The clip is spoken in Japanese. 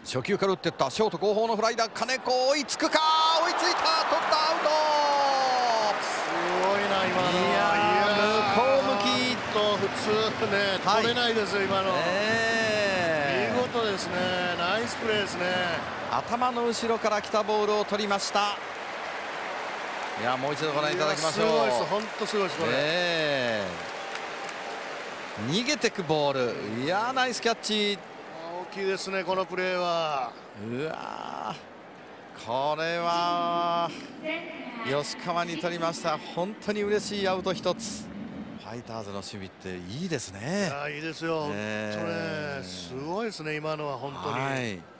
初球から打っていった。ショート後方のフライだ。金子追いつくか。追いついた。取ったアウト。 すごいな今の。 いや向こう向きと普通ね、取れないですよ今の。見事ですね。ナイスプレーですね。 頭の後ろから来たボールを取りました。いやもう一度ご覧いただきましょう。 すごいです。本当すごいですこれ。 逃げてくボール。いやナイスキャッチ。 大きいですねこのプレーは。 うわこれは吉川に取りました。本当に嬉しいアウト一つ。ファイターズの守備っていいですね。 いいですよ。本当ねすごいですね今のは本当に。 はい。